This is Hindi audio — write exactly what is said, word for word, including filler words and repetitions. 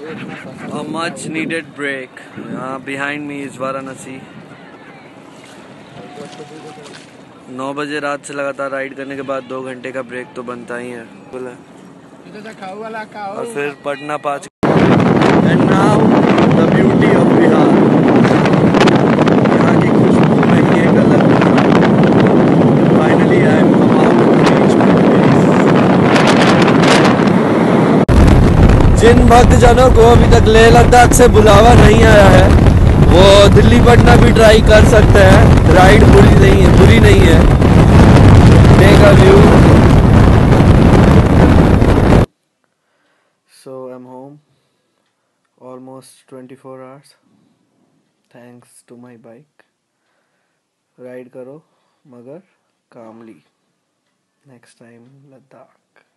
A much needed break. Uh, behind me is Varanasi. नौ बजे रात से लगातार राइड करने के बाद दो घंटे का ब्रेक तो बनता ही है, बिल्कुल है। और फिर पटना पाँच। And now the beauty of Bihar. यहाँ की खुशबू में ही एक अलग। फाइनली आई एम जिन भक्तजनों को अभी तक लेह लद्दाख से बुलावा नहीं आया है वो दिल्ली पटना भी ट्राई कर सकते हैं। राइड बुरी नहीं है, बुरी नहीं है। Take a view. So I am home almost twenty four hours thanks to my bike. Ride करो मगर कामली। Next time Ladakh.